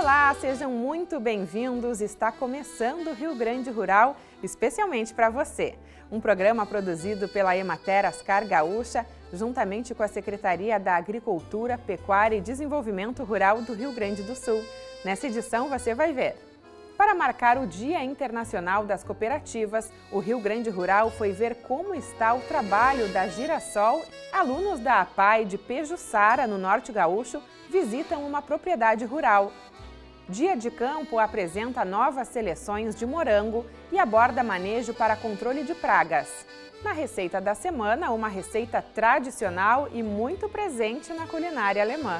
Olá, sejam muito bem-vindos. Está começando o Rio Grande Rural, especialmente para você. Um programa produzido pela Emater Ascar Gaúcha, juntamente com a Secretaria da Agricultura, Pecuária e Desenvolvimento Rural do Rio Grande do Sul. Nessa edição você vai ver. Para marcar o Dia Internacional das Cooperativas, o Rio Grande Rural foi ver como está o trabalho da Girassol. Alunos da APAE de Pejuçara, no Norte Gaúcho, visitam uma propriedade rural. Dia de Campo apresenta novas seleções de morango e aborda manejo para controle de pragas. Na receita da semana, uma receita tradicional e muito presente na culinária alemã.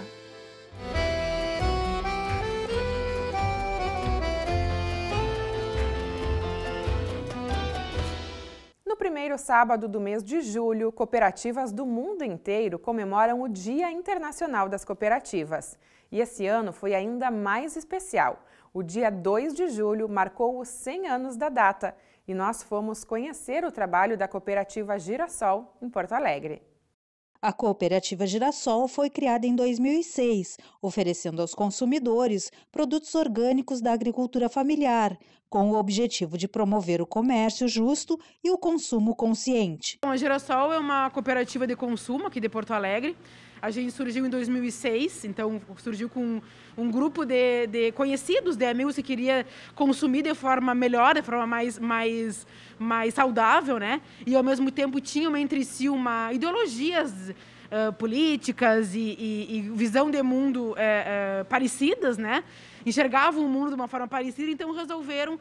No primeiro sábado do mês de julho, cooperativas do mundo inteiro comemoram o Dia Internacional das Cooperativas. E esse ano foi ainda mais especial. O dia 2 de julho marcou os 100 anos da data e nós fomos conhecer o trabalho da cooperativa Girassol, em Porto Alegre. A cooperativa Girassol foi criada em 2006, oferecendo aos consumidores produtos orgânicos da agricultura familiar, com o objetivo de promover o comércio justo e o consumo consciente. A Girassol é uma cooperativa de consumo aqui de Porto Alegre. A gente surgiu em 2006, então surgiu com um grupo de conhecidos, de amigos que queria consumir de forma melhor, de forma mais saudável, né? E ao mesmo tempo tinham entre si ideologias políticas e visão de mundo parecidas, né? Enxergavam o mundo de uma forma parecida, então resolveram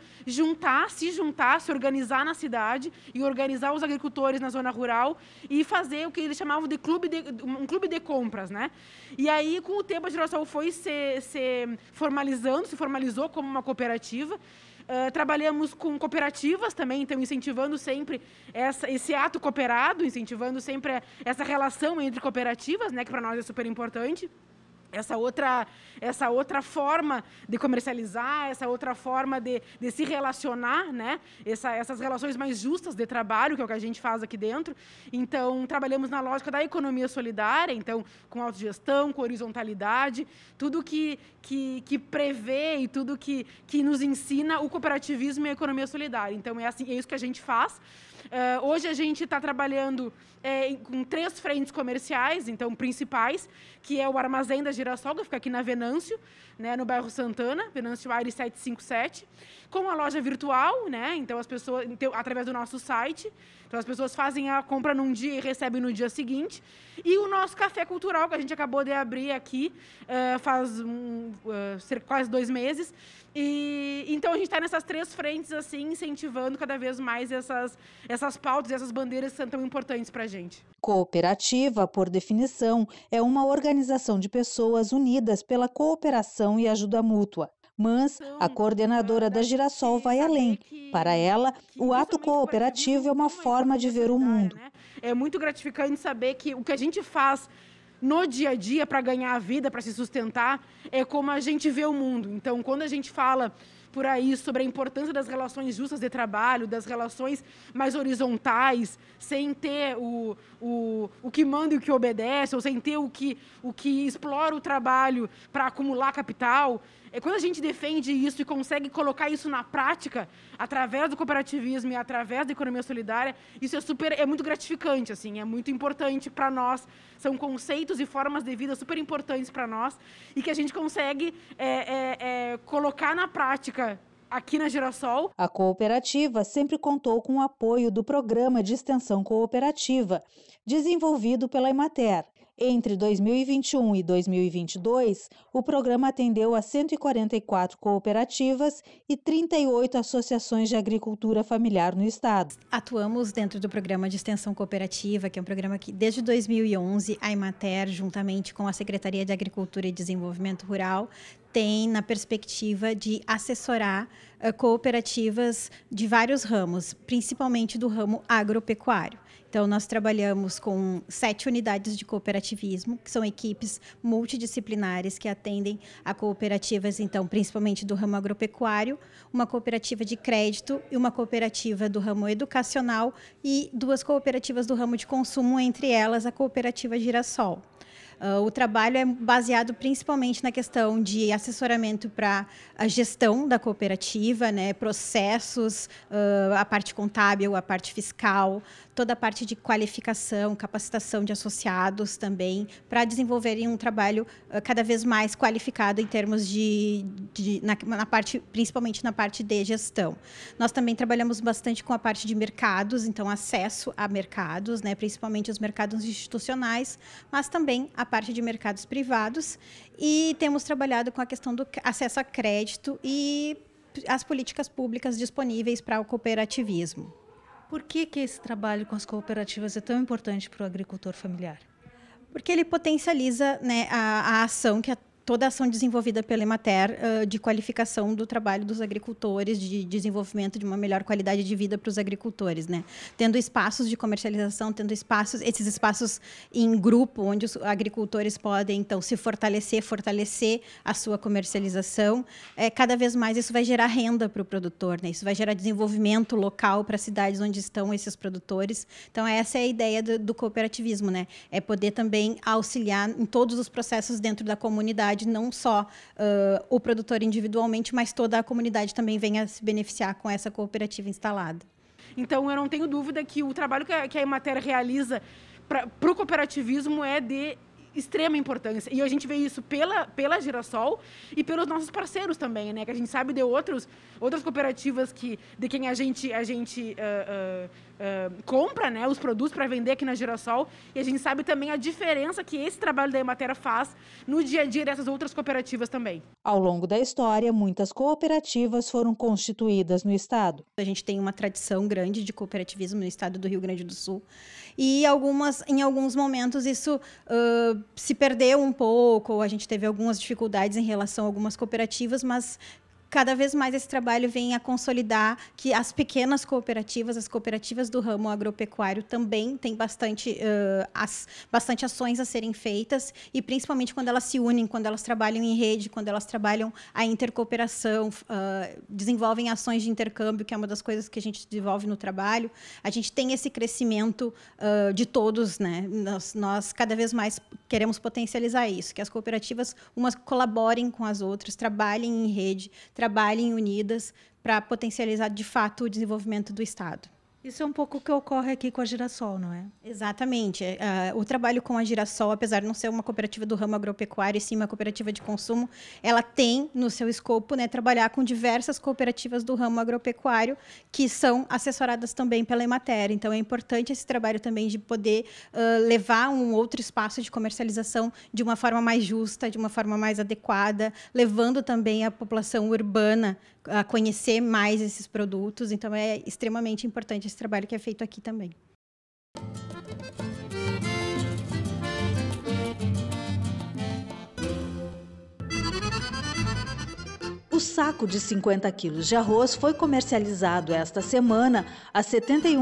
se organizar na cidade e organizar os agricultores na zona rural e fazer o que eles chamavam de um clube de compras, né? E aí, com o tempo, a Girassol foi se formalizou como uma cooperativa. Trabalhamos com cooperativas também, então incentivando sempre esse ato cooperado, incentivando sempre essa relação entre cooperativas, né, que para nós é super importante. Essa outra forma de comercializar, essa outra forma de se relacionar, né? Essas relações mais justas de trabalho, que é o que a gente faz aqui dentro. Então, trabalhamos na lógica da economia solidária, então, com autogestão, com horizontalidade, tudo que prevê e tudo que nos ensina o cooperativismo e a economia solidária. Então, é isso que a gente faz. Hoje a gente está trabalhando com 3 frentes comerciais, então principais, que é o Armazém da Girassol, que fica aqui na Venâncio, né, no bairro Santana, Venâncio Aires 757, com a loja virtual, né, então as pessoas, através do nosso site, então as pessoas fazem a compra num dia e recebem no dia seguinte, e o nosso café cultural, que a gente acabou de abrir aqui faz quase 2 meses, e então a gente está nessas 3 frentes, assim, incentivando cada vez mais essas pautas, essas bandeiras que são tão importantes para a gente. Cooperativa, por definição, é uma organização de pessoas unidas pela cooperação e ajuda mútua. Mas a coordenadora da Girassol vai além. Para ela, o ato cooperativo é uma forma de ver o mundo. É muito gratificante saber que o que a gente faz no dia a dia para ganhar a vida, para se sustentar, é como a gente vê o mundo. Então, quando a gente fala por aí sobre a importância das relações justas de trabalho, das relações mais horizontais, sem ter o que manda e o que obedece, ou sem ter o que explora o trabalho para acumular capital. Quando a gente defende isso e consegue colocar isso na prática, através do cooperativismo e através da economia solidária, isso é muito gratificante, assim, é muito importante para nós. São conceitos e formas de vida super importantes para nós e que a gente consegue colocar na prática aqui na Girassol. A cooperativa sempre contou com o apoio do Programa de Extensão Cooperativa, desenvolvido pela Emater. Entre 2021 e 2022, o programa atendeu a 144 cooperativas e 38 associações de agricultura familiar no estado. Atuamos dentro do Programa de Extensão Cooperativa, que é um programa que, desde 2011, a Emater, juntamente com a Secretaria de Agricultura e Desenvolvimento Rural, tem na perspectiva de assessorar cooperativas de vários ramos, principalmente do ramo agropecuário. Então, nós trabalhamos com 7 unidades de cooperativismo, que são equipes multidisciplinares que atendem a cooperativas, então, principalmente do ramo agropecuário, uma cooperativa de crédito e uma cooperativa do ramo educacional e 2 cooperativas do ramo de consumo, entre elas a cooperativa Girassol. O trabalho é baseado principalmente na questão de assessoramento para a gestão da cooperativa, né, processos, a parte contábil, a parte fiscal, toda a parte de qualificação, capacitação de associados também, para desenvolverem um trabalho cada vez mais qualificado em termos na parte, principalmente na parte de gestão. Nós também trabalhamos bastante com a parte de mercados, então acesso a mercados, né, principalmente os mercados institucionais, mas também a parte de mercados privados, e temos trabalhado com a questão do acesso a crédito e as políticas públicas disponíveis para o cooperativismo. Por que esse trabalho com as cooperativas é tão importante para o agricultor familiar? Porque ele potencializa, né, a ação toda a ação desenvolvida pela Emater de qualificação do trabalho dos agricultores, de desenvolvimento de uma melhor qualidade de vida para os agricultores, né? Tendo espaços de comercialização, tendo esses espaços em grupo, onde os agricultores podem, então, se fortalecer a sua comercialização. Cada vez mais isso vai gerar renda para o produtor, né? Isso vai gerar desenvolvimento local para as cidades onde estão esses produtores. Então, essa é a ideia do cooperativismo, né? É poder também auxiliar em todos os processos dentro da comunidade, não só o produtor individualmente, mas toda a comunidade também venha se beneficiar com essa cooperativa instalada. Então, eu não tenho dúvida que o trabalho que a Emater realiza para o cooperativismo é de extrema importância. E a gente vê isso pela Girassol e pelos nossos parceiros também, né? Que a gente sabe de outras cooperativas de quem a gente compra, né, os produtos para vender aqui na Girassol, e a gente sabe também a diferença que esse trabalho da Emater faz no dia a dia dessas outras cooperativas também. Ao longo da história, muitas cooperativas foram constituídas no estado. A gente tem uma tradição grande de cooperativismo no estado do Rio Grande do Sul, e em alguns momentos isso se perdeu um pouco, a gente teve algumas dificuldades em relação a algumas cooperativas, mas cada vez mais esse trabalho vem a consolidar que as pequenas cooperativas, as cooperativas do ramo agropecuário também têm bastante ações a serem feitas, e principalmente quando elas se unem, quando elas trabalham em rede, quando elas trabalham a intercooperação, desenvolvem ações de intercâmbio, que é uma das coisas que a gente desenvolve no trabalho. A gente tem esse crescimento de todos, né? Nós cada vez mais queremos potencializar isso, que as cooperativas umas colaborem com as outras, trabalhem em rede, trabalhem unidas para potencializar, de fato, o desenvolvimento do Estado. Isso é um pouco o que ocorre aqui com a Girassol, não é? Exatamente. O trabalho com a Girassol, apesar de não ser uma cooperativa do ramo agropecuário, e sim uma cooperativa de consumo, ela tem no seu escopo, né, trabalhar com diversas cooperativas do ramo agropecuário que são assessoradas também pela Emater. Então, é importante esse trabalho também de poder levar um outro espaço de comercialização de uma forma mais justa, de uma forma mais adequada, levando também a população urbana a conhecer mais esses produtos. Então, é extremamente importante esse trabalho que é feito aqui também. O saco de 50 quilos de arroz foi comercializado esta semana a R$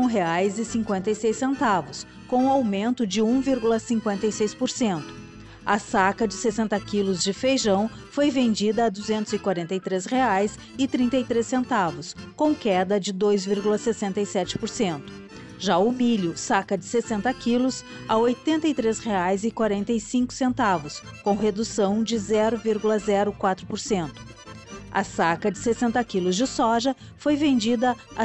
71,56, com um aumento de 1,56%. A saca de 60 quilos de feijão foi vendida a R$ 243,33, com queda de 2,67%. Já o milho, saca de 60 quilos, a R$ 83,45, com redução de 0,04%. A saca de 60 quilos de soja foi vendida a R$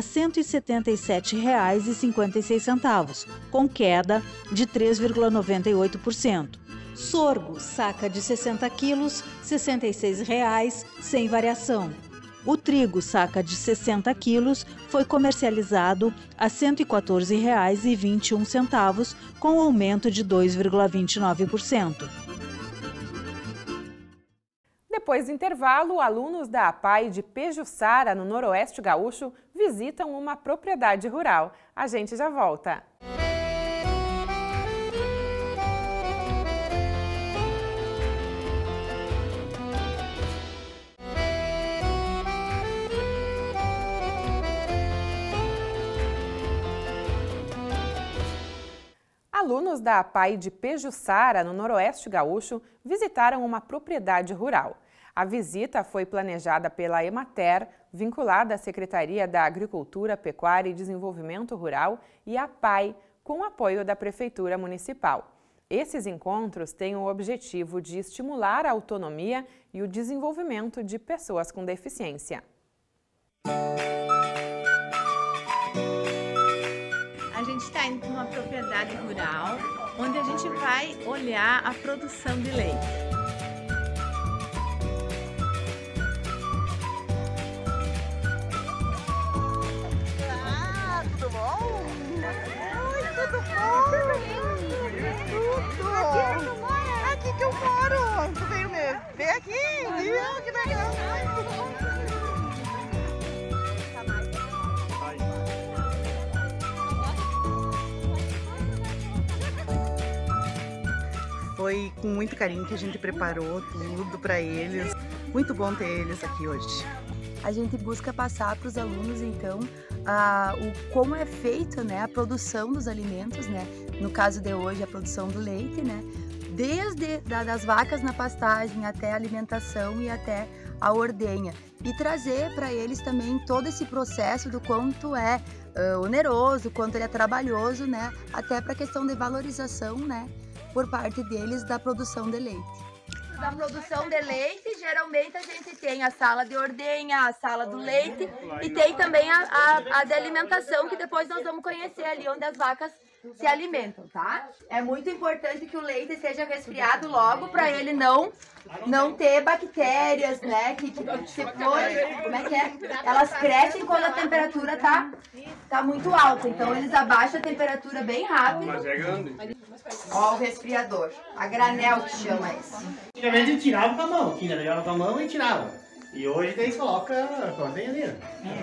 177,56, com queda de 3,98%. Sorgo, saca de 60 quilos, R$ 66,00, sem variação. O trigo, saca de 60 quilos, foi comercializado a R$ 114,21, com aumento de 2,29%. Depois do intervalo, alunos da APAE de Pejuçara, no Noroeste Gaúcho, visitam uma propriedade rural. A gente já volta. Alunos da APAE de Pejuçara, no Noroeste Gaúcho, visitaram uma propriedade rural. A visita foi planejada pela Emater, vinculada à Secretaria da Agricultura, Pecuária e Desenvolvimento Rural, e à APAE, com apoio da Prefeitura Municipal. Esses encontros têm o objetivo de estimular a autonomia e o desenvolvimento de pessoas com deficiência. A gente está indo para uma propriedade rural, onde a gente vai olhar a produção de leite. Tudo bom? Oi, tudo bom? Tudo! Aqui que eu moro! Tu veio me ver aqui? Viu? Que legal! Foi com muito carinho que a gente preparou tudo para eles. Muito bom ter eles aqui hoje. A gente busca passar para os alunos, então, como é feito, né, a produção dos alimentos, né? No caso de hoje, a produção do leite, né? Desde das vacas na pastagem até a alimentação e até a ordenha. E trazer para eles também todo esse processo do quanto é oneroso, quanto ele é trabalhoso, né? Até para a questão de valorização, né? Por parte deles da produção de leite. Da produção de leite, geralmente a gente tem a sala de ordenha, a sala do leite e tem também a de alimentação, que depois nós vamos conhecer ali onde as vacas se alimentam, tá? É muito importante que o leite seja resfriado logo para ele não ter bactérias, né? Que se for, como é que é? Elas crescem quando a temperatura tá muito alta, então eles abaixam a temperatura bem rápido. Mas é grande. Ó, o resfriador, a granel que chama isso. Antigamente a gente tirava com a mão, quem pegava com a mão e tirava. E hoje daí coloca a ordenhadeira.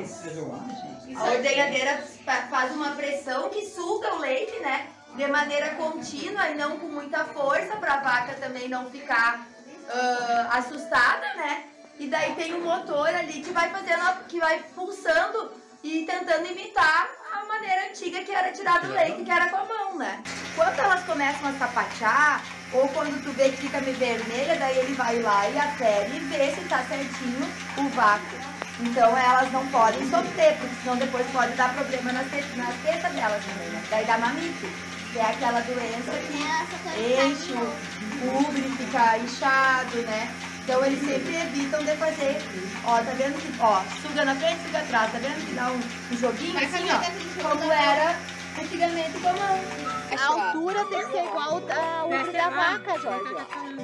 A ordenhadeira faz uma pressão que suga o leite, né? De maneira contínua e não com muita força, para a vaca também não ficar assustada, né? E daí tem um motor ali que vai fazendo, que vai pulsando e tentando imitar a maneira antiga que era tirar do leite, que era com a mão, né? Quando elas começam a sapatear, ou quando tu vê que fica meio vermelha, daí ele vai lá e afere e vê se tá certinho o vácuo. Então elas não podem sofrer, porque senão depois pode dar problema nas tetas delas também, né? Daí dá mamite, que é aquela doença que enche o útero, fica inchado, né? Então eles sempre evitam de fazer, ó, tá vendo que, ó, suga na frente, suga atrás, tá vendo que dá um joguinho assim, ó, como era antigamente com a mão. A altura tem que ser igual ao útero da vaca, Jorge.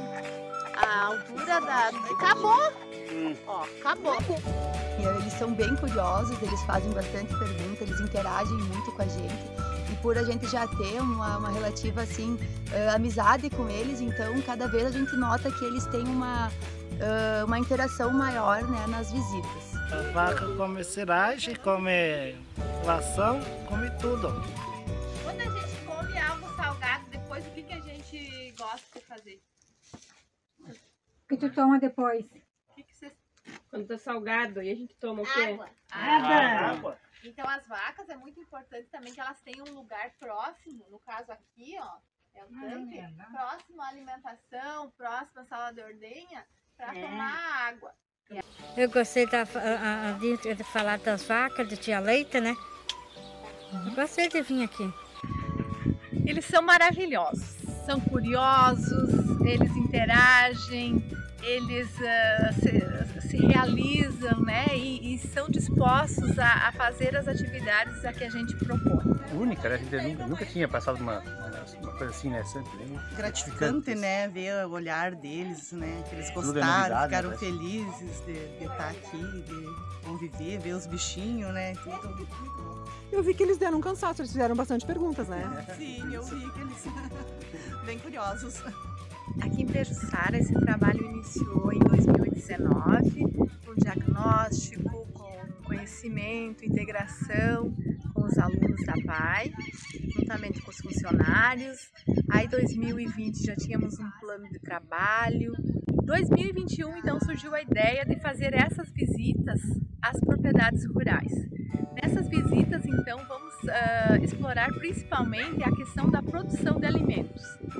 A altura da... Acabou! Ó, acabou. Eles são bem curiosos, eles fazem bastante perguntas, eles interagem muito com a gente. E por a gente já ter uma relativa, assim, amizade com eles, então cada vez a gente nota que eles têm uma interação maior, né, nas visitas. A vaca come seragem, come ração, come tudo. Quando a gente come algo salgado, depois o que a gente gosta de fazer? O que tu toma depois? Quando tá salgado, e a gente toma o quê? Água. Então as vacas é muito importante também que elas tenham um lugar próximo, no caso aqui, ó, é o tanque, próximo à alimentação, próximo à sala de ordenha, para tomar água. Eu gostei de falar das vacas, de tia Leite, né? Eu gostei de vir aqui. Eles são maravilhosos, são curiosos, eles interagem, eles se realizam, né? E são dispostos a fazer as atividades a que a gente propõe. Única, né? A gente nunca tinha passado uma coisa assim, né? Sempre gratificante, né? Ver o olhar deles, né? Que eles gostaram, ficaram felizes de estar aqui, de conviver, ver os bichinhos, né? Tudo muito bom. Eu vi que eles deram um cansaço, eles fizeram bastante perguntas, né? Sim, eu vi que eles bem curiosos. Aqui em Pejuçara, esse trabalho iniciou em 2019, com diagnóstico, com conhecimento, integração com os alunos da PAI, juntamente com os funcionários. Aí, em 2020, já tínhamos um plano de trabalho. Em 2021, então, surgiu a ideia de fazer essas visitas às propriedades rurais. Nessas visitas, então, vamos explorar principalmente a questão da produção de alimentos.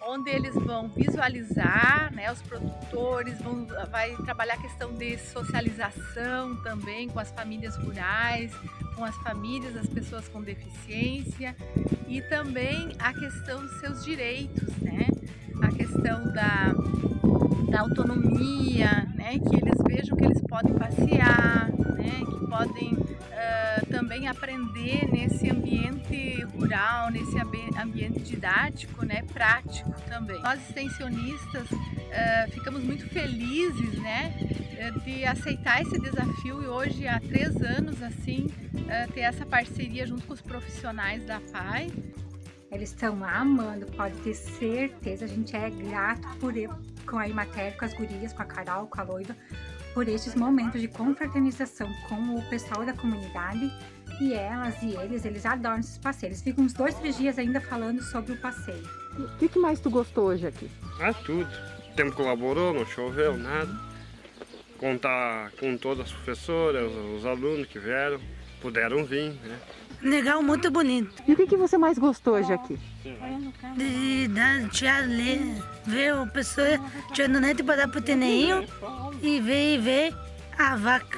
onde eles vão visualizar, né, os produtores, vai trabalhar a questão de socialização também com as famílias rurais, com as famílias das pessoas com deficiência e também a questão dos seus direitos, né, a questão da autonomia, né, que eles vejam que eles podem passear, né, que podem também aprender nesse ambiente rural, nesse ambiente didático, né, prático também. Nós extensionistas ficamos muito felizes, né, de aceitar esse desafio e hoje há 3 anos assim ter essa parceria junto com os profissionais da PAI. Eles estão amando, pode ter certeza, a gente é grato com a Emater, com as gurias, com a Carol, com a Loiva, por estes momentos de confraternização com o pessoal da comunidade e elas e eles adoram esses passeios. Eles ficam uns 2, 3 dias ainda falando sobre o passeio. O que mais tu gostou hoje aqui? Tudo. O tempo colaborou, não choveu, nada. Contar com todas as professoras, os alunos que vieram, puderam vir, né? Legal, muito bonito. E o que você mais gostou hoje aqui? De tia ler, ver o pessoal tirando neto para dar pro teneinho e ver a vaca.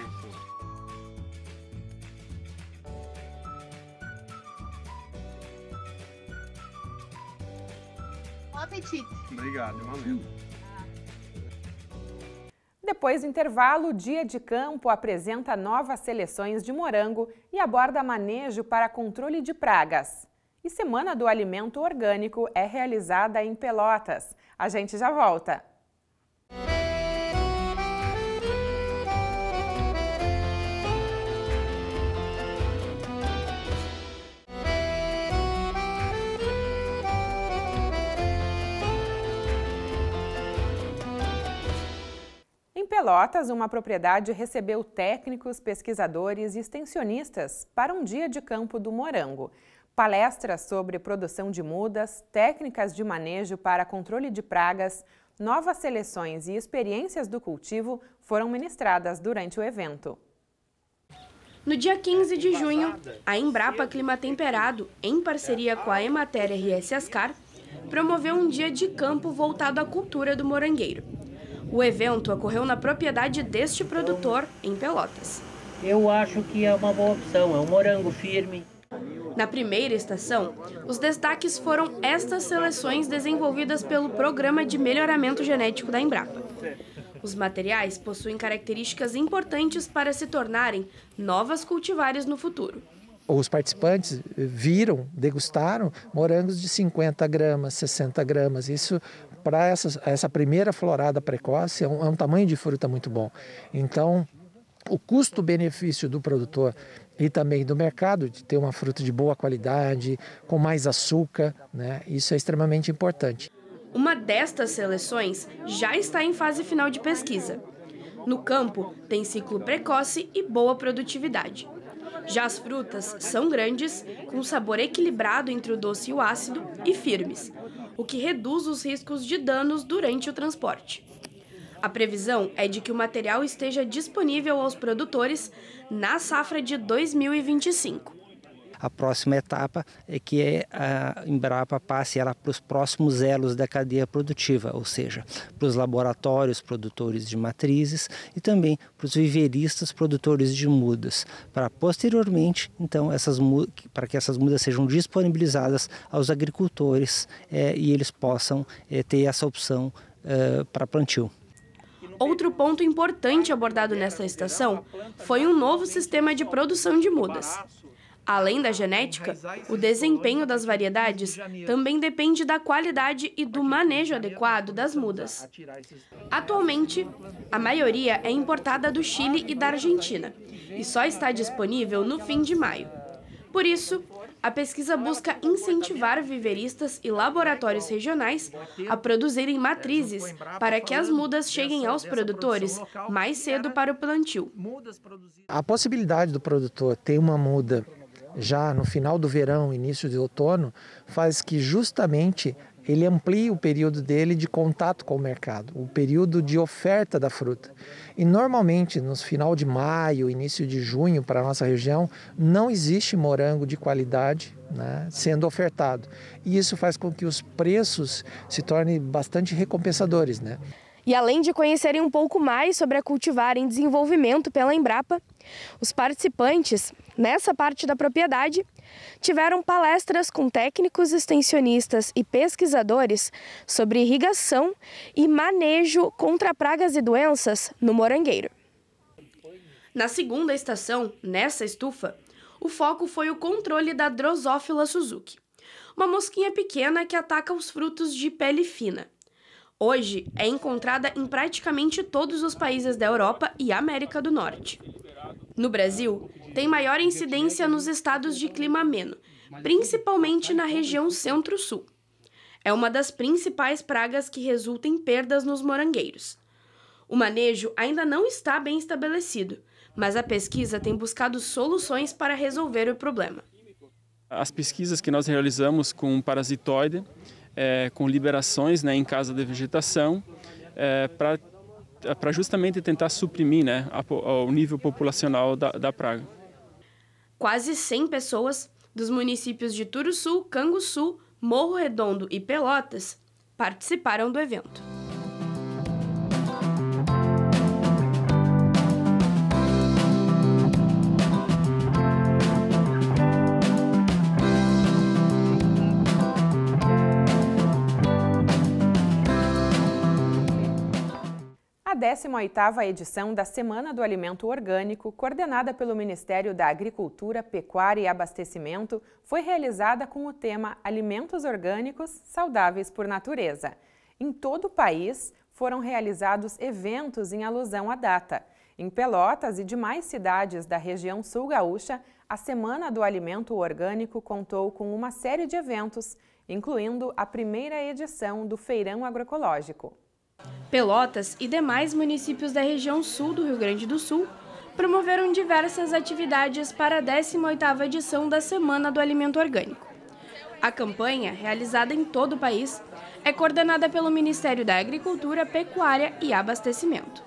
Bom apetite. Obrigado, igualmente. Depois do intervalo, o Dia de Campo apresenta novas seleções de morango e aborda manejo para controle de pragas. E Semana do Alimento Orgânico é realizada em Pelotas. A gente já volta. Em Pelotas, uma propriedade recebeu técnicos, pesquisadores e extensionistas para um dia de campo do morango. Palestras sobre produção de mudas, técnicas de manejo para controle de pragas, novas seleções e experiências do cultivo foram ministradas durante o evento. No dia 15 de junho, a Embrapa Clima Temperado, em parceria com a Emater RS Ascar, promoveu um dia de campo voltado à cultura do morangueiro. O evento ocorreu na propriedade deste produtor, em Pelotas. Eu acho que é uma boa opção, é um morango firme. Na primeira estação, os destaques foram estas seleções desenvolvidas pelo Programa de Melhoramento Genético da Embrapa. Os materiais possuem características importantes para se tornarem novas cultivares no futuro. Os participantes viram, degustaram morangos de 50 gramas, 60 gramas. Isso, para essa primeira florada precoce, é um tamanho de fruta muito bom. Então, o custo-benefício do produtor e também do mercado, de ter uma fruta de boa qualidade, com mais açúcar, né? Isso é extremamente importante. Uma destas seleções já está em fase final de pesquisa. No campo, tem ciclo precoce e boa produtividade. Já as frutas são grandes, com sabor equilibrado entre o doce e o ácido e firmes, o que reduz os riscos de danos durante o transporte. A previsão é de que o material esteja disponível aos produtores na safra de 2025. A próxima etapa é que a Embrapa passe ela para os próximos elos da cadeia produtiva, ou seja, para os laboratórios produtores de matrizes e também para os viveristas produtores de mudas, para posteriormente, então, para que essas mudas sejam disponibilizadas aos agricultores e eles possam ter essa opção para plantio. Outro ponto importante abordado nesta estação foi um novo sistema de produção de mudas. Além da genética, o desempenho das variedades também depende da qualidade e do manejo adequado das mudas. Atualmente, a maioria é importada do Chile e da Argentina e só está disponível no fim de maio. Por isso, a pesquisa busca incentivar viveristas e laboratórios regionais a produzirem matrizes para que as mudas cheguem aos produtores mais cedo para o plantio. A possibilidade do produtor ter uma muda já no final do verão, início de outono, faz que justamente ele amplia o período dele de contato com o mercado, o período de oferta da fruta. E normalmente, no final de maio, início de junho, para a nossa região, não existe morango de qualidade, né, sendo ofertado. E isso faz com que os preços se tornem bastante recompensadores, né? E além de conhecerem um pouco mais sobre a cultivar em desenvolvimento pela Embrapa, os participantes, nessa parte da propriedade, tiveram palestras com técnicos extensionistas e pesquisadores sobre irrigação e manejo contra pragas e doenças no morangueiro. Na segunda estação, nessa estufa, o foco foi o controle da Drosophila Suzuki, uma mosquinha pequena que ataca os frutos de pele fina. Hoje é encontrada em praticamente todos os países da Europa e América do Norte. No Brasil, tem maior incidência nos estados de clima ameno, principalmente na região centro-sul. É uma das principais pragas que resulta em perdas nos morangueiros. O manejo ainda não está bem estabelecido, mas a pesquisa tem buscado soluções para resolver o problema. As pesquisas que nós realizamos com parasitoide, com liberações, né, em casa de vegetação, para justamente tentar suprimir, né, o nível populacional da praga. Quase 100 pessoas dos municípios de Turuçu, Canguçu, Morro Redondo e Pelotas participaram do evento. A 18ª edição da Semana do Alimento Orgânico, coordenada pelo Ministério da Agricultura, Pecuária e Abastecimento, foi realizada com o tema Alimentos Orgânicos Saudáveis por Natureza. Em todo o país, foram realizados eventos em alusão à data. Em Pelotas e demais cidades da região sul gaúcha, a Semana do Alimento Orgânico contou com uma série de eventos, incluindo a primeira edição do Feirão Agroecológico. Pelotas e demais municípios da região sul do Rio Grande do Sul promoveram diversas atividades para a 18ª edição da Semana do Alimento Orgânico. A campanha, realizada em todo o país, é coordenada pelo Ministério da Agricultura, Pecuária e Abastecimento.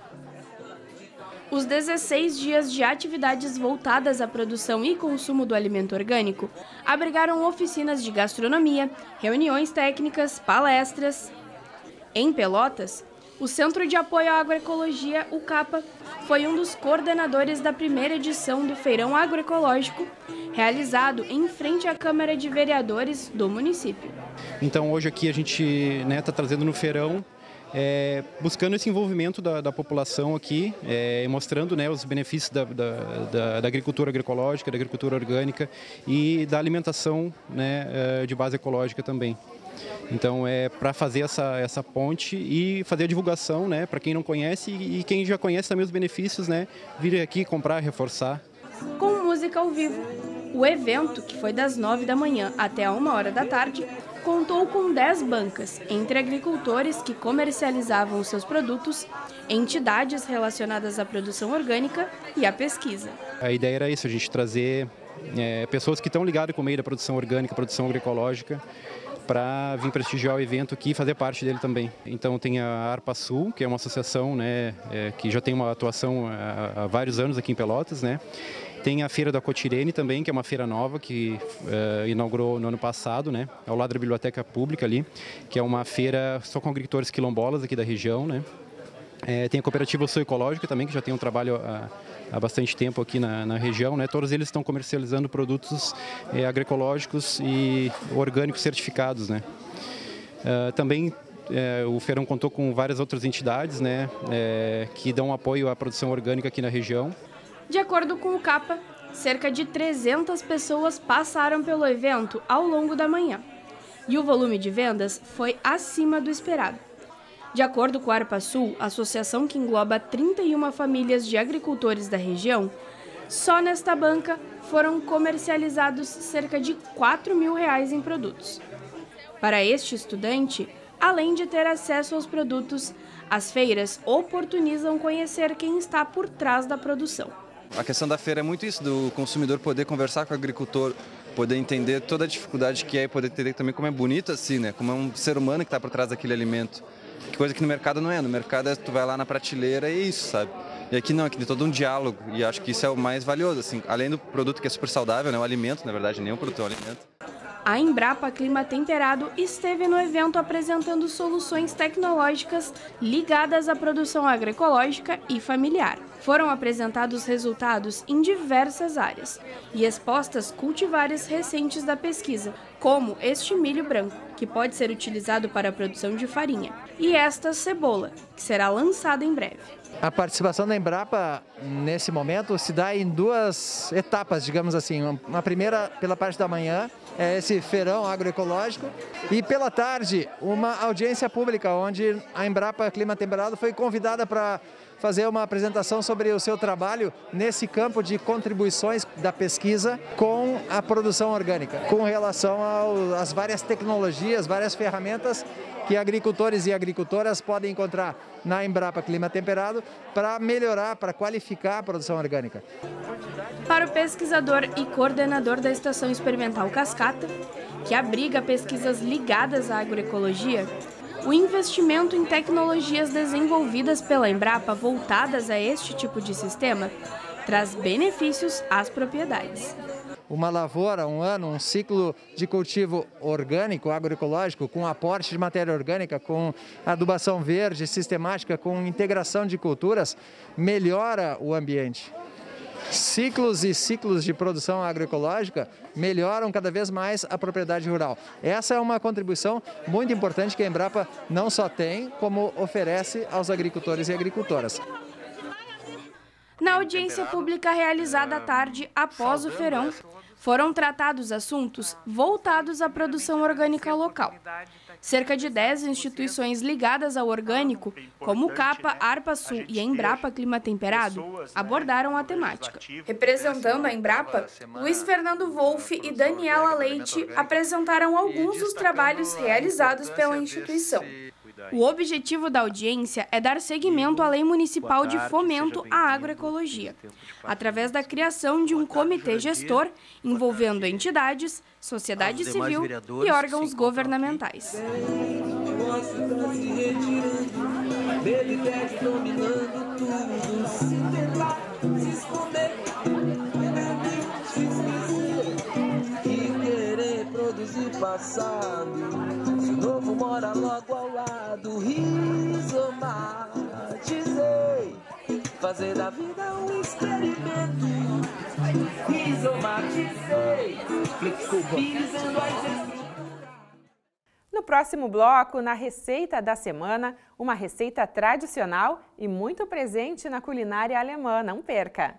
Os 16 dias de atividades voltadas à produção e consumo do alimento orgânico abrigaram oficinas de gastronomia, reuniões técnicas, palestras. Em Pelotas, o Centro de Apoio à Agroecologia, o CAPA, foi um dos coordenadores da primeira edição do Feirão Agroecológico, realizado em frente à Câmara de Vereadores do município. Então hoje aqui a gente está trazendo no feirão, buscando esse envolvimento da população aqui, mostrando, né, os benefícios da agricultura agroecológica, da agricultura orgânica e da alimentação, né, de base ecológica também. Então para fazer essa ponte e fazer a divulgação, né, para quem não conhece e quem já conhece também os benefícios, né, vir aqui comprar, reforçar. Com música ao vivo, o evento, que foi das 9 da manhã até a 1h da tarde, contou com 10 bancas, entre agricultores que comercializavam os seus produtos, entidades relacionadas à produção orgânica e à pesquisa. A ideia era isso, a gente trazer pessoas que estão ligadas com o meio da produção orgânica, produção agroecológica, para vir prestigiar o evento aqui e fazer parte dele também. Então tem a ARPA-Sul, que é uma associação, né, que já tem uma atuação há vários anos aqui em Pelotas, né? Tem a Feira da Cotirene também, que é uma feira nova que inaugurou no ano passado, né, ao lado da Biblioteca Pública ali, que é uma feira só com agricultores quilombolas aqui da região, né? Tem a Cooperativa Sul Ecológica também, que já tem um trabalho há bastante tempo aqui na região, né? Todos eles estão comercializando produtos agroecológicos e orgânicos certificados, né? Também o feirão contou com várias outras entidades, né, que dão apoio à produção orgânica aqui na região. De acordo com o CAPA, cerca de 300 pessoas passaram pelo evento ao longo da manhã, e o volume de vendas foi acima do esperado. De acordo com a ARPA-Sul, associação que engloba 31 famílias de agricultores da região, só nesta banca foram comercializados cerca de R$4.000 em produtos. Para este estudante, além de ter acesso aos produtos, as feiras oportunizam conhecer quem está por trás da produção. A questão da feira é muito isso, do consumidor poder conversar com o agricultor poder entender toda a dificuldade que é e poder entender também como é bonito assim, né? Como é um ser humano que está por trás daquele alimento. Que coisa que no mercado não é. No mercado tu vai lá na prateleira e é isso, sabe? E aqui não, aqui tem todo um diálogo e acho que isso é o mais valioso, assim. Além do produto que é super saudável, né? O alimento, na verdade, nem um produto, é um alimento. A Embrapa Clima Temperado esteve no evento apresentando soluções tecnológicas ligadas à produção agroecológica e familiar. Foram apresentados resultados em diversas áreas e expostas cultivares recentes da pesquisa, como este milho branco, que pode ser utilizado para a produção de farinha, e esta cebola, que será lançada em breve. A participação da Embrapa, nesse momento, se dá em duas etapas, digamos assim. Uma primeira, pela parte da manhã, é esse feirão agroecológico, e pela tarde, uma audiência pública, onde a Embrapa Clima Temperado foi convidada para fazer uma apresentação sobre o seu trabalho nesse campo de contribuições da pesquisa com a produção orgânica, com relação às várias tecnologias, várias ferramentas que agricultores e agricultoras podem encontrar na Embrapa Clima Temperado para melhorar, para qualificar a produção orgânica. Para o pesquisador e coordenador da Estação Experimental Cascata, que abriga pesquisas ligadas à agroecologia, o investimento em tecnologias desenvolvidas pela Embrapa voltadas a este tipo de sistema traz benefícios às propriedades. Uma lavoura, um ano, um ciclo de cultivo orgânico, agroecológico, com aporte de matéria orgânica, com adubação verde sistemática, com integração de culturas, melhora o ambiente. Ciclos e ciclos de produção agroecológica melhoram cada vez mais a propriedade rural. Essa é uma contribuição muito importante que a Embrapa não só tem, como oferece aos agricultores e agricultoras. Na audiência pública realizada à tarde após o feirão, foram tratados assuntos voltados à produção orgânica local. Cerca de 10 instituições ligadas ao orgânico, como o CAPA, ARPASul e a Embrapa Clima Temperado, abordaram a temática. Representando a Embrapa, Luiz Fernando Wolff e Daniela Leite apresentaram alguns dos trabalhos realizados pela instituição. O objetivo da audiência é dar seguimento à Lei Municipal de Fomento à Agroecologia, através da criação de um comitê gestor envolvendo entidades, sociedade civil e órgãos governamentais. Novo mora logo ao lado, rizomatizei, fazer da vida um experimento, rizomatizei, flexibilizando as estruturas. No próximo bloco, na receita da semana, uma receita tradicional e muito presente na culinária alemã, não perca!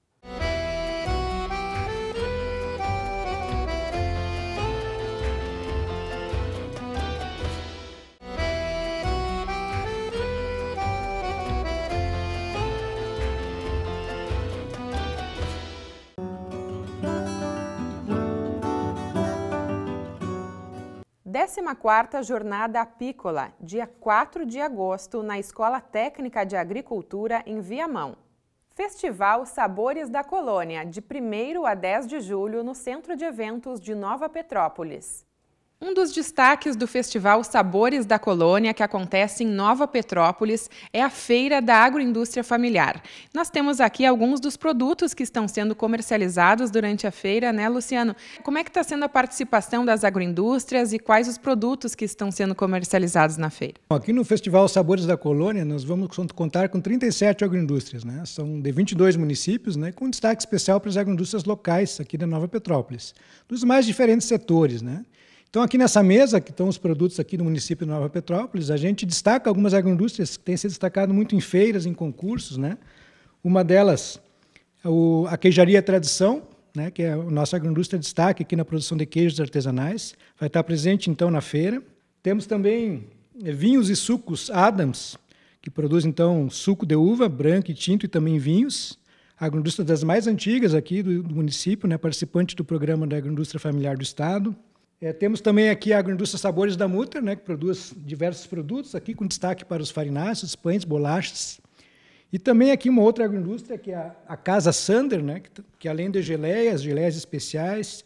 Décima quarta Jornada Apícola, dia 4 de agosto, na Escola Técnica de Agricultura, em Viamão. Festival Sabores da Colônia, de 1º a 10 de julho, no Centro de Eventos de Nova Petrópolis. Um dos destaques do Festival Sabores da Colônia, que acontece em Nova Petrópolis, é a Feira da Agroindústria Familiar. Nós temos aqui alguns dos produtos que estão sendo comercializados durante a feira, né, Luciano? Como é que está sendo a participação das agroindústrias e quais os produtos que estão sendo comercializados na feira? Aqui no Festival Sabores da Colônia, nós vamos contar com 37 agroindústrias, né? São de 22 municípios, né? Com destaque especial para as agroindústrias locais aqui da Nova Petrópolis, dos mais diferentes setores, né? Então, aqui nessa mesa, que estão os produtos aqui do município de Nova Petrópolis, a gente destaca algumas agroindústrias que têm se destacado muito em feiras, em concursos, né? Uma delas, a Queijaria Tradição, né? Que é a nossa agroindústria de destaque aqui na produção de queijos artesanais. Vai estar presente, então, na feira. Temos também vinhos e sucos Adams, que produz, então, suco de uva, branco e tinto e também vinhos. A agroindústria das mais antigas aqui do município, né? Participante do programa da Agroindústria Familiar do Estado. Temos também aqui a Agroindústria Sabores da Mutter, né, que produz diversos produtos, aqui com destaque para os farináceos, pães, bolachas. E também aqui uma outra agroindústria, que é a Casa Sander, né, que além de geleias especiais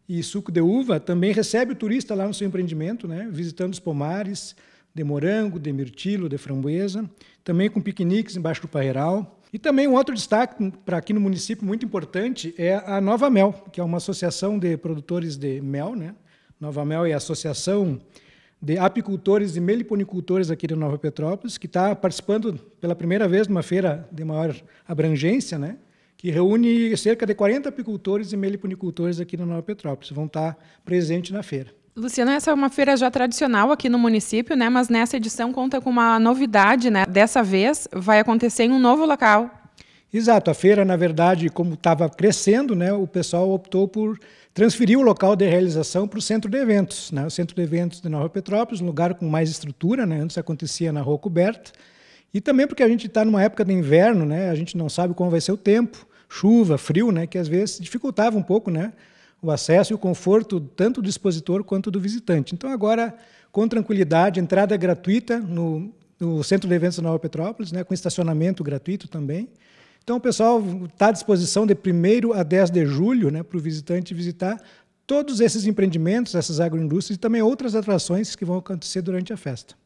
e suco de uva, também recebe o turista lá no seu empreendimento, né, visitando os pomares de morango, de mirtilo, de framboesa, também com piqueniques embaixo do parreiral. E também um outro destaque para aqui no município muito importante é a Nova Mel, que é uma associação de produtores de mel, né? Nova Mel é a associação de apicultores e meliponicultores aqui de Nova Petrópolis, que está participando pela primeira vez de uma feira de maior abrangência, né? Que reúne cerca de 40 apicultores e meliponicultores aqui na Nova Petrópolis. Vão estar presentes na feira. Luciana, essa é uma feira já tradicional aqui no município, né? Mas nessa edição conta com uma novidade, né? Dessa vez vai acontecer em um novo local. Exato. A feira, na verdade, como estava crescendo, né? O pessoal optou por transferir o local de realização para o centro de eventos, né? O centro de eventos de Nova Petrópolis, um lugar com mais estrutura, né? Antes acontecia na Rua Coberta. E também porque a gente está numa época de inverno, né? A gente não sabe como vai ser o tempo, chuva, frio, né? Que às vezes dificultava um pouco, né? O acesso e o conforto tanto do expositor quanto do visitante. Então, agora, com tranquilidade, entrada gratuita no Centro de Eventos de Nova Petrópolis, né, com estacionamento gratuito também. Então, o pessoal está à disposição de 1º a 10 de julho, né, para o visitante visitar todos esses empreendimentos, essas agroindústrias e também outras atrações que vão acontecer durante a festa.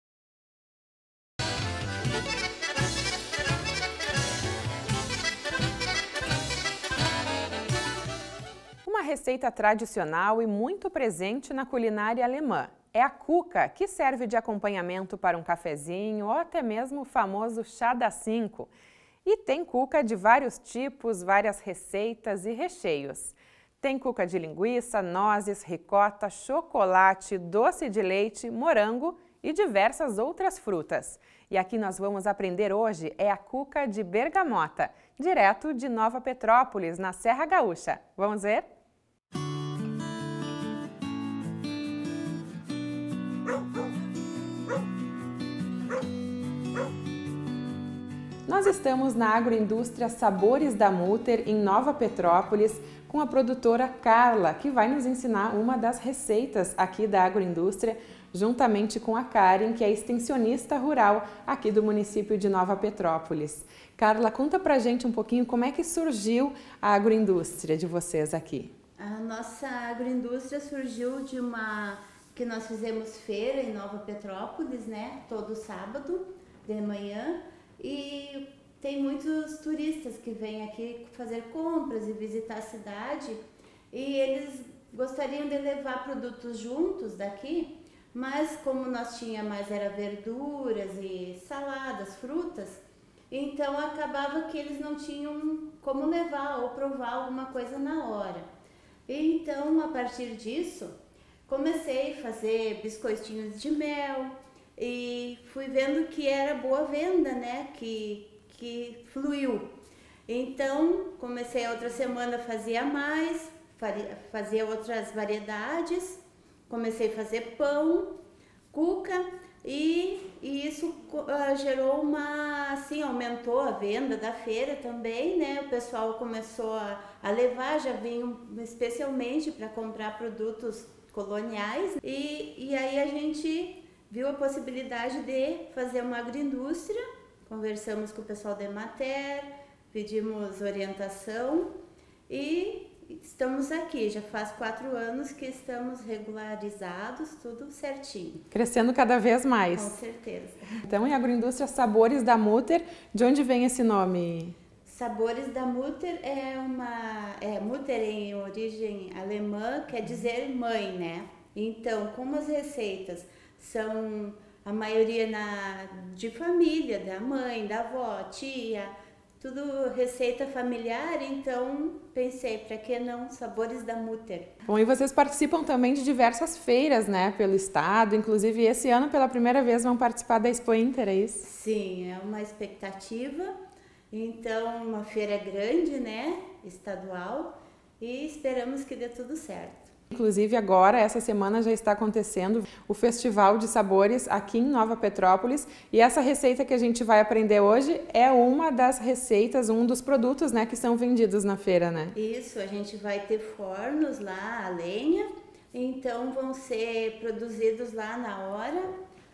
Uma receita tradicional e muito presente na culinária alemã. É a cuca, que serve de acompanhamento para um cafezinho ou até mesmo o famoso chá das 5. E tem cuca de vários tipos, várias receitas e recheios. Tem cuca de linguiça, nozes, ricota, chocolate, doce de leite, morango e diversas outras frutas. E aqui nós vamos aprender hoje é a cuca de bergamota, direto de Nova Petrópolis, na Serra Gaúcha. Vamos ver? Nós estamos na agroindústria Sabores da Mutter, em Nova Petrópolis, com a produtora Carla, que vai nos ensinar uma das receitas aqui da agroindústria, juntamente com a Karen, que é extensionista rural aqui do município de Nova Petrópolis. Carla, conta pra gente um pouquinho como é que surgiu a agroindústria de vocês aqui. A nossa agroindústria surgiu de uma que nós fizemos feira em Nova Petrópolis, né, todo sábado de manhã, e tem muitos turistas que vêm aqui fazer compras e visitar a cidade, e eles gostariam de levar produtos juntos daqui, mas como nós tínhamos mais era verduras e saladas, frutas, então acabava que eles não tinham como levar ou provar alguma coisa na hora. Então, a partir disso, comecei a fazer biscoitinhos de mel e fui vendo que era boa venda, né? Que fluiu. Então, comecei a outra semana, fazia mais, fazia outras variedades, comecei a fazer pão, cuca e isso gerou assim, aumentou a venda da feira também, né? O pessoal começou a levar, já vinham especialmente para comprar produtos coloniais e aí a gente viu a possibilidade de fazer uma agroindústria, conversamos com o pessoal da Emater, pedimos orientação e estamos aqui, já faz 4 anos que estamos regularizados, tudo certinho. Crescendo cada vez mais. Com certeza. Então, em agroindústria Sabores da Mutter, de onde vem esse nome? Sabores da Mutter Mutter em origem alemã, quer dizer mãe, né? Então, como as receitas são a maioria de família, da mãe, da avó, tia, tudo receita familiar, então pensei, para que não Sabores da Mutter? Bom, e vocês participam também de diversas feiras, né, pelo estado, inclusive esse ano pela primeira vez vão participar da Expo Inter, é isso? Sim, é uma expectativa, então uma feira grande, né, estadual, e esperamos que dê tudo certo. Inclusive agora, essa semana já está acontecendo o Festival de Sabores aqui em Nova Petrópolis e essa receita que a gente vai aprender hoje é uma das receitas, um dos produtos, né, que são vendidos na feira, né? Isso, a gente vai ter fornos lá, a lenha, então vão ser produzidos lá na hora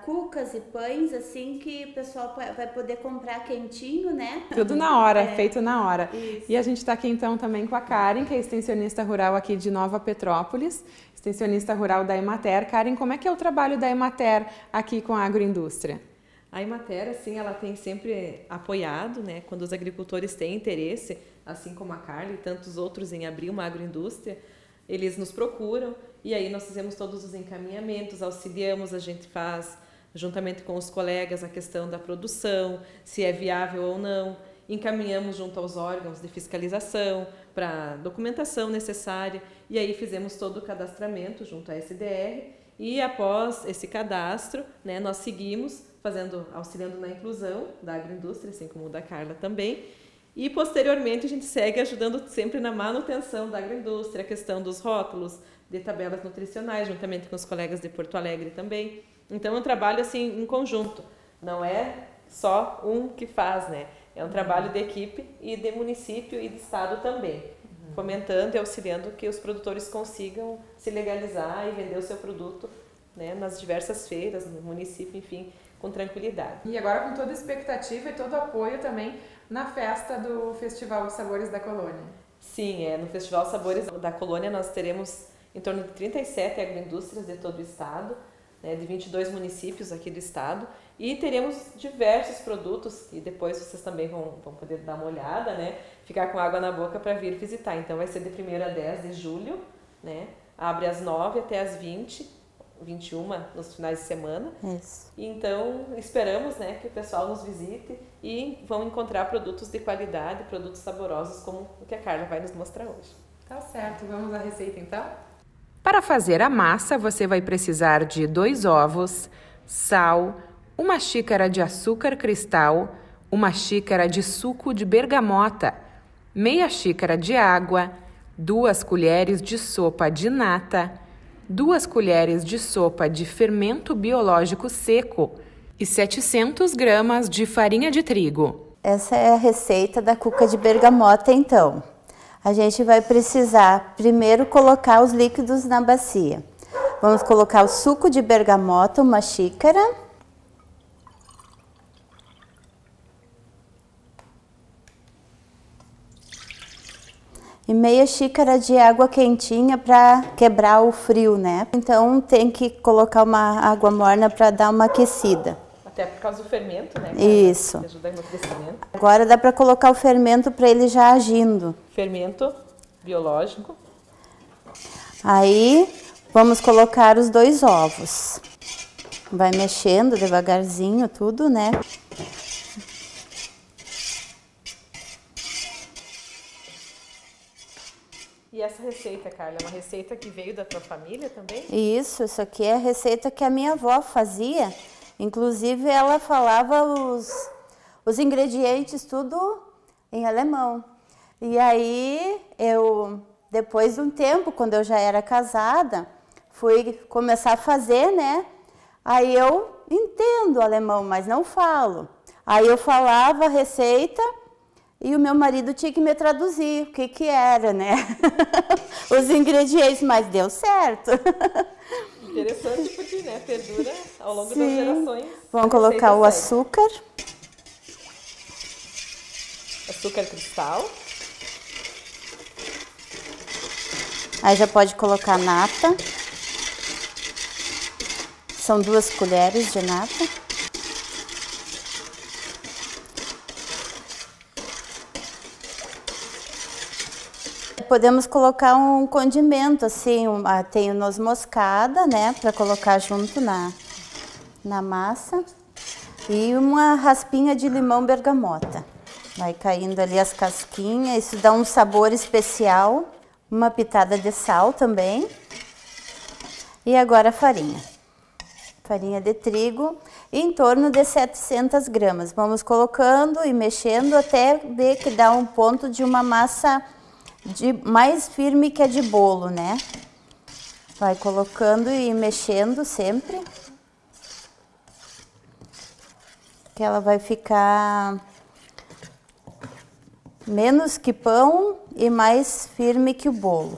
cucas e pães, assim, que o pessoal vai poder comprar quentinho, né? Tudo na hora, feito na hora. Isso. E a gente está aqui então também com a Karen, que é extensionista rural aqui de Nova Petrópolis, extensionista rural da Emater. Karen, como é que é o trabalho da Emater aqui com a agroindústria? A Emater, assim, ela tem sempre apoiado, né, quando os agricultores têm interesse, assim como a Carla e tantos outros, em abrir uma agroindústria, eles nos procuram e aí nós fizemos todos os encaminhamentos, auxiliamos, a gente faz, juntamente com os colegas, a questão da produção, se é viável ou não, encaminhamos junto aos órgãos de fiscalização para a documentação necessária e aí fizemos todo o cadastramento junto à SDR e após esse cadastro, né, nós seguimos auxiliando na inclusão da agroindústria, assim como o da Carla também, e posteriormente a gente segue ajudando sempre na manutenção da agroindústria, a questão dos rótulos, de tabelas nutricionais, juntamente com os colegas de Porto Alegre também. Então é um trabalho assim em conjunto, não é só um que faz, né? É um trabalho de equipe e de município e de estado também, fomentando e auxiliando que os produtores consigam se legalizar e vender o seu produto, né, nas diversas feiras, no município, enfim, com tranquilidade. E agora com toda a expectativa e todo o apoio também na festa do Festival Sabores da Colônia. Sim, no Festival Sabores da Colônia nós teremos em torno de 37 agroindústrias de todo o estado, né, de 22 municípios aqui do estado, e teremos diversos produtos, e depois vocês também vão poder dar uma olhada, né, ficar com água na boca para vir visitar. Então vai ser de 1º a 10 de julho, né, abre às 9 até às 21 nos finais de semana. Isso. Então esperamos, né, que o pessoal nos visite e vão encontrar produtos de qualidade, produtos saborosos como o que a Carla vai nos mostrar hoje. Tá certo, vamos à receita então? Para fazer a massa, você vai precisar de 2 ovos, sal, 1 xícara de açúcar cristal, 1 xícara de suco de bergamota, meia xícara de água, 2 colheres de sopa de nata, 2 colheres de sopa de fermento biológico seco e 700 gramas de farinha de trigo. Essa é a receita da cuca de bergamota, então. A gente vai precisar primeiro colocar os líquidos na bacia. Vamos colocar o suco de bergamota, 1 xícara. E meia xícara de água quentinha para quebrar o frio, né? Então tem que colocar uma água morna para dar uma aquecida. Até por causa do fermento, né? Isso. Que ajuda no crescimento. Agora dá para colocar o fermento para ele já agindo. Fermento biológico. Aí vamos colocar os 2 ovos. Vai mexendo devagarzinho tudo, né? E essa receita, Carla, é uma receita que veio da tua família também? Isso aqui é a receita que a minha avó fazia. Inclusive, ela falava os ingredientes tudo em alemão. E aí, depois de um tempo, quando eu já era casada, fui começar a fazer, né? Aí eu entendo alemão, mas não falo. Aí eu falava a receita e o meu marido tinha que me traduzir o que era, né? Os ingredientes, mas deu certo. Interessante porque, né, perdura ao longo das gerações. Vamos colocar o açúcar. Açúcar cristal. Aí já pode colocar nata. São 2 colheres de nata. Podemos colocar um condimento, assim, tem o noz moscada, né, para colocar junto na massa. E uma raspinha de limão bergamota. Vai caindo ali as casquinhas, isso dá um sabor especial. Uma pitada de sal também. E agora a farinha. Farinha de trigo, em torno de 700 gramas. Vamos colocando e mexendo até ver que dá um ponto de uma massa mais firme que a de bolo, né? Vai colocando e mexendo sempre. Que ela vai ficar menos que pão e mais firme que o bolo.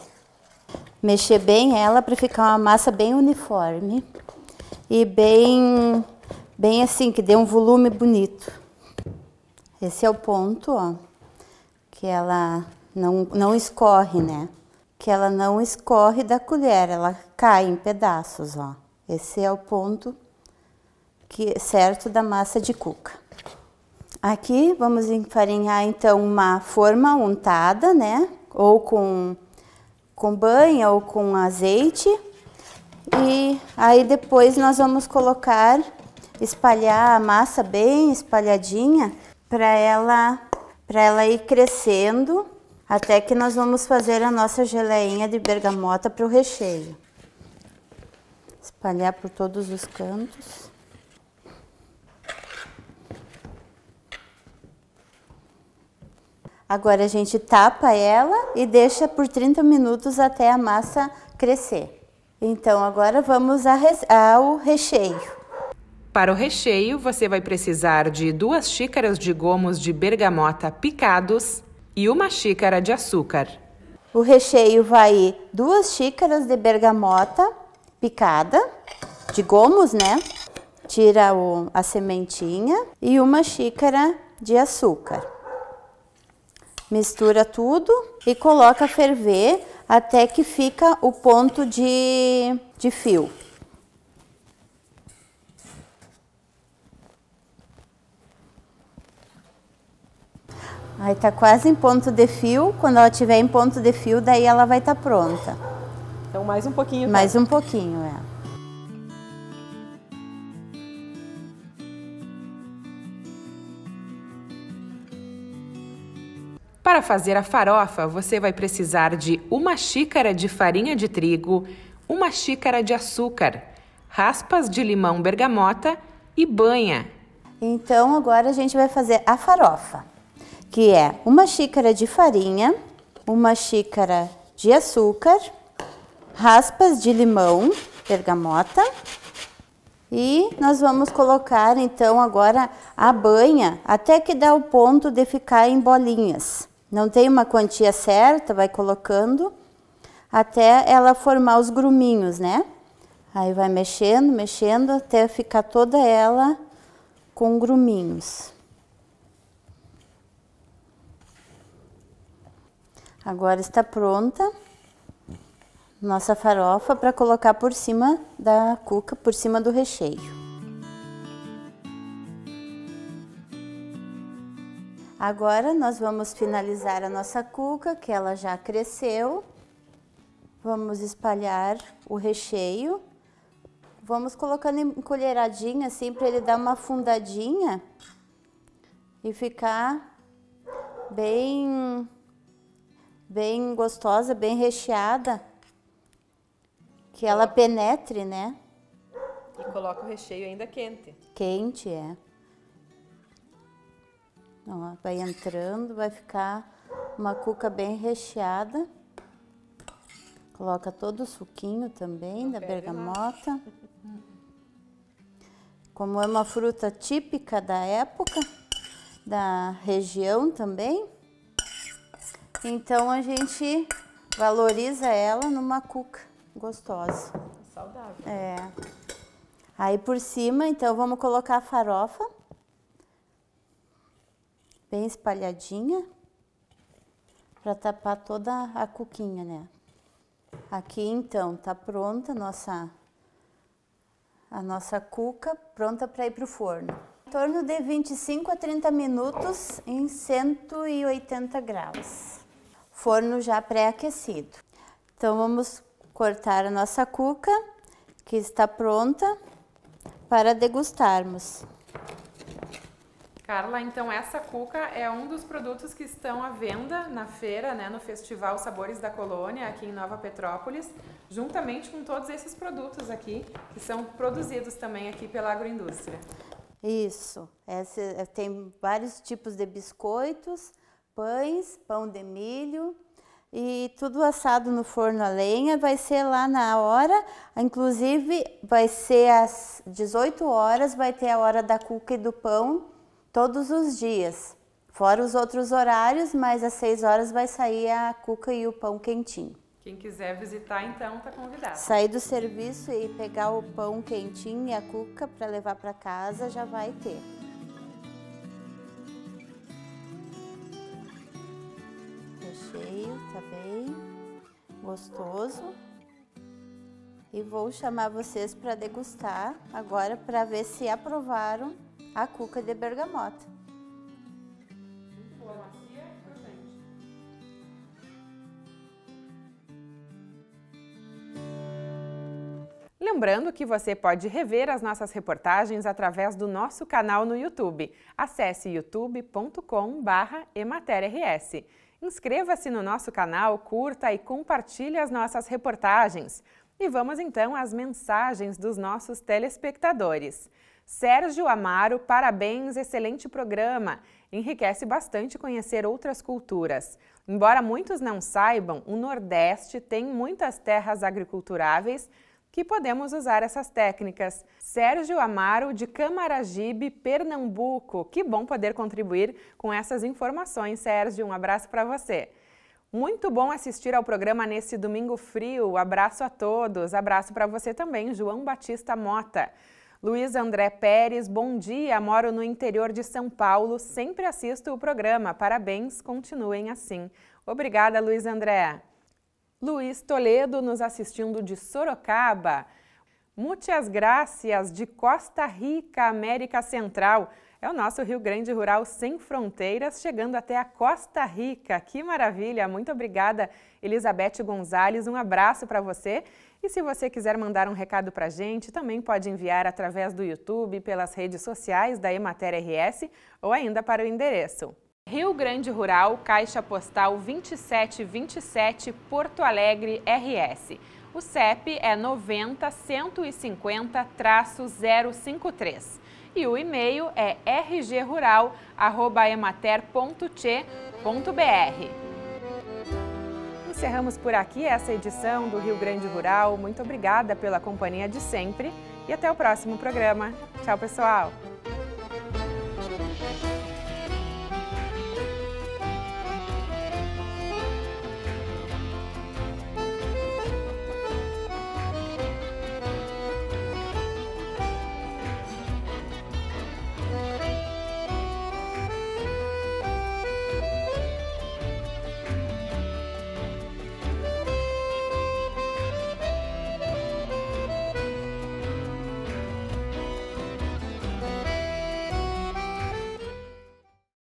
Mexer bem ela para ficar uma massa bem uniforme e bem bem assim, que dê um volume bonito. Esse é o ponto, ó, que ela não escorre, né? Que ela não escorre da colher, ela cai em pedaços, ó. Esse é o ponto certo da massa de cuca. Aqui vamos enfarinhar então uma forma untada, né? Ou com banha ou com azeite. E aí depois nós vamos espalhar a massa bem espalhadinha para ela ir crescendo até que nós vamos fazer a nossa geleinha de bergamota para o recheio. Espalhar por todos os cantos. Agora a gente tapa ela e deixa por 30 minutos até a massa crescer. Então agora vamos ao recheio. Para o recheio, você vai precisar de 2 xícaras de gomos de bergamota picados e 1 xícara de açúcar. O recheio vai 2 xícaras de bergamota picada, de gomos, né? Tira a sementinha e 1 xícara de açúcar. Mistura tudo e coloca a ferver até que fica o ponto de fio. Aí tá quase em ponto de fio. Quando ela estiver em ponto de fio, daí ela vai estar pronta. Então mais um pouquinho. Mais um pouquinho, é. Para fazer a farofa, você vai precisar de 1 xícara de farinha de trigo, 1 xícara de açúcar, raspas de limão bergamota e banha. Então agora a gente vai fazer a farofa, que é 1 xícara de farinha, 1 xícara de açúcar, raspas de limão bergamota e nós vamos colocar então agora a banha até que dá o ponto de ficar em bolinhas. Não tem uma quantia certa, vai colocando até ela formar os gruminhos, né? Aí vai mexendo, mexendo até ficar toda ela com gruminhos. Agora está pronta nossa farofa para colocar por cima da cuca, por cima do recheio. Agora nós vamos finalizar a nossa cuca, que ela já cresceu. Vamos espalhar o recheio. Vamos colocando em colheradinha assim para ele dar uma afundadinha e ficar bem gostosa, bem recheada, que ela penetre, né? E coloca o recheio ainda quente. Quente, é. Ó, vai entrando, vai ficar uma cuca bem recheada. Coloca todo o suquinho também da bergamota. Como é uma fruta típica da época, da região também, então a gente valoriza ela numa cuca gostosa. Saudável. É. Aí por cima, então, vamos colocar a farofa. Bem espalhadinha, para tapar toda a cuquinha, né? Aqui, então, tá pronta a nossa cuca, pronta para ir para o forno. Em torno de 25 a 30 minutos em 180 graus. Forno já pré-aquecido. Então, vamos cortar a nossa cuca, que está pronta para degustarmos. Carla, então essa cuca é um dos produtos que estão à venda na feira, né, no Festival Sabores da Colônia, aqui em Nova Petrópolis, juntamente com todos esses produtos aqui, que são produzidos também aqui pela agroindústria. Isso, tem vários tipos de biscoitos, pães, pão de milho e tudo assado no forno a lenha. Vai ser lá na hora, inclusive vai ser às 18 horas, vai ter a hora da cuca e do pão, todos os dias, fora os outros horários, mas às 6 horas vai sair a cuca e o pão quentinho. Quem quiser visitar, então, está convidado. Sair do serviço e pegar o pão quentinho e a cuca para levar para casa já vai ter. Recheio, tá bem gostoso. E vou chamar vocês para degustar agora para ver se aprovaram a cuca de bergamota. Lembrando que você pode rever as nossas reportagens através do nosso canal no YouTube. Acesse youtube.com/ematerrs. Inscreva-se no nosso canal, curta e compartilhe as nossas reportagens. E vamos então às mensagens dos nossos telespectadores. Sérgio Amaro, parabéns, excelente programa. Enriquece bastante conhecer outras culturas. Embora muitos não saibam, o Nordeste tem muitas terras agriculturáveis que podemos usar essas técnicas. Sérgio Amaro, de Camaragibe, Pernambuco. Que bom poder contribuir com essas informações, Sérgio. Um abraço para você. Muito bom assistir ao programa nesse domingo frio. Abraço a todos. Abraço para você também, João Batista Mota. Luiz André Pérez, bom dia. Moro no interior de São Paulo. Sempre assisto o programa. Parabéns, continuem assim. Obrigada, Luiz André. Luiz Toledo nos assistindo de Sorocaba. Muitas gracias de Costa Rica, América Central. É o nosso Rio Grande Rural sem fronteiras, chegando até a Costa Rica. Que maravilha! Muito obrigada, Elizabeth Gonzalez. Um abraço para você. E se você quiser mandar um recado para a gente, também pode enviar através do YouTube, pelas redes sociais da Emater RS ou ainda para o endereço Rio Grande Rural, Caixa Postal 2727, Porto Alegre, RS. O CEP é 90-150-053 e o e-mail é rgrural@emater.che.br. Encerramos por aqui essa edição do Rio Grande Rural. Muito obrigada pela companhia de sempre e até o próximo programa. Tchau, pessoal!